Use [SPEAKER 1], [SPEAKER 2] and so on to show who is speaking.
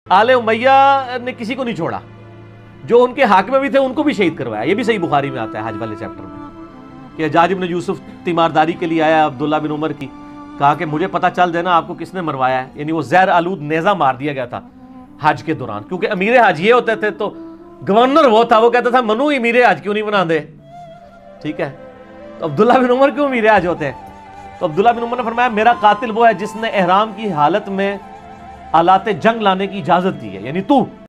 [SPEAKER 1] आले उमैया ने किसी को नहीं छोड़ा, जो उनके हाकिम भी थे उनको भी शहीद करवाया। ये भी सही बुखारी में आता है हज वाले चैप्टर में कि हज्जाज इब्न यूसुफ तीमारदारी के लिए आया अब्दुल्ला बिन उमर की, कहा कि मुझे पता चल देना आपको किसने मरवाया है। यानी वो जहर आलूद नेजा मार दिया गया था हज के दौरान, क्योंकि अमीर हज ये होते थे, तो गवर्नर वो था, वो कहता था मनु अमीर हज क्यों नहीं बना दे, ठीक है। तो अब्दुल्ला बिन उमर क्यों अमीर हज होते हैं? तो अब्दुल्ला बिन उमर ने फरमाया मेरा कातिल वो है जिसने एहराम की हालत में आलाते जंग लाने की इजाजत दी है, यानी तू।